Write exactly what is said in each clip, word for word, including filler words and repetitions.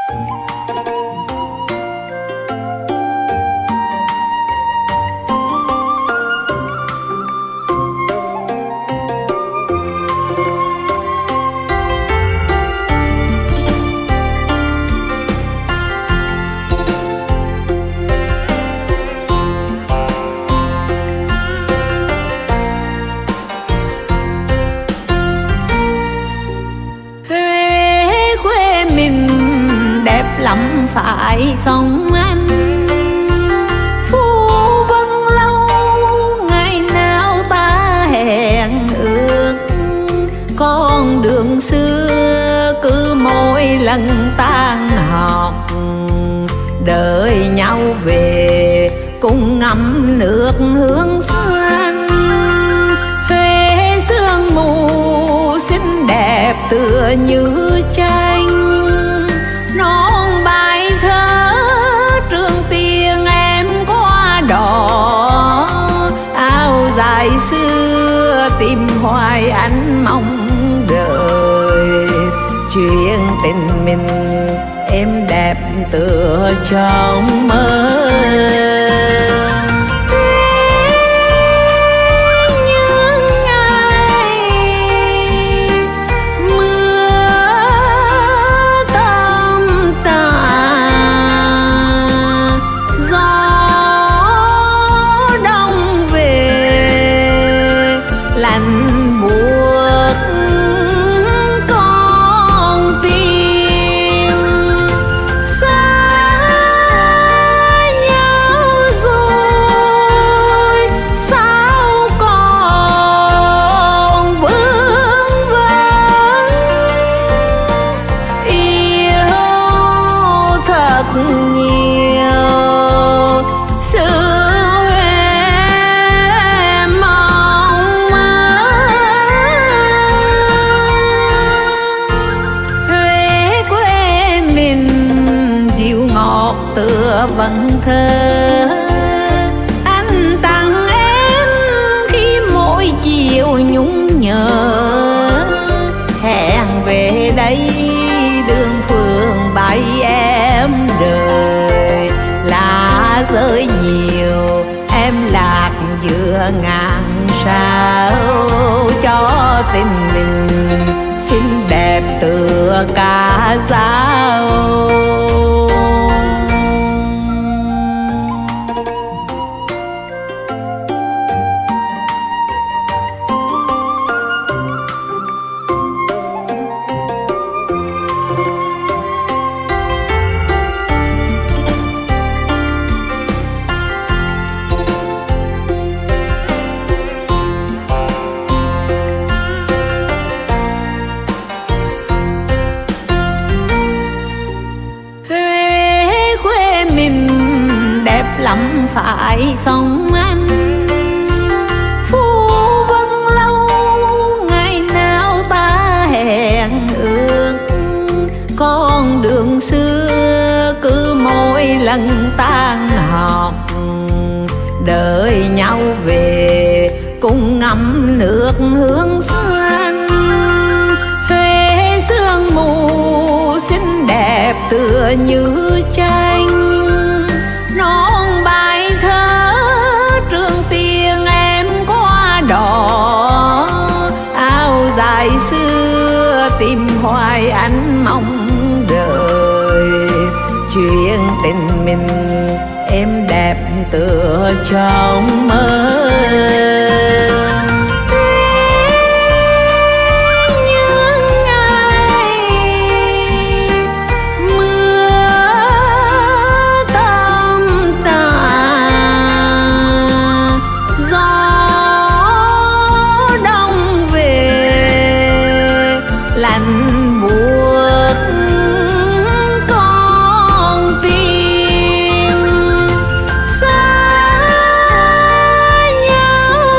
lắm phải không anh? Phú Vân lâu ngày nào ta hẹn ước, con đường xưa cứ mỗi lần tan học đợi nhau về cùng ngắm nước hương xanh. Huế sương mù xinh đẹp tựa như tranh, non bài thơ Trường Tiên em qua đỏ. Áo dài xưa tìm hoài anh mong đợi, chuyện tình mình em đẹp tựa trong mơ. Vần thơ anh tặng em khi mỗi chiều nhung nhớ, hẹn về đây đường phường bay em đời. Lá rơi nhiều em lạc giữa ngàn sao, cho tình mình xinh đẹp tựa cả dao. Lắm phải không anh? Phú Vân lâu ngày nào ta hẹn ước, con đường xưa cứ mỗi lần tan học đợi nhau về cùng ngắm nước hương xanh. Huế sương mù xinh đẹp tựa như tranh, non bài thơ Trường Tiên em qua đỏ. Áo dài xưa tìm hoài anh mong đợi, chuyện tình mình em đẹp tựa trong mơ. Nhau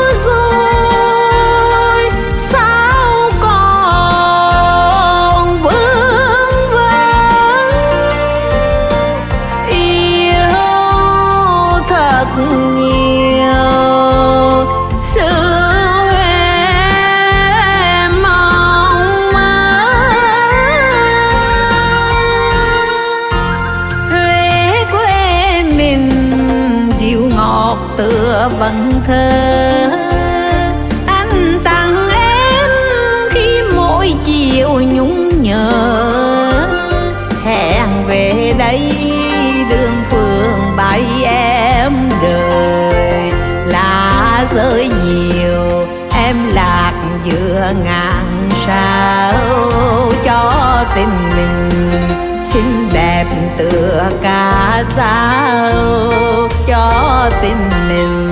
tựa vần thơ. Anh tặng em khi mỗi chiều nhung nhớ, hẹn về đây đường phường bay em đời. Lá rơi nhiều em lạc giữa ngàn sao, cho tình mình xinh đẹp tựa ca dao, cho tình mình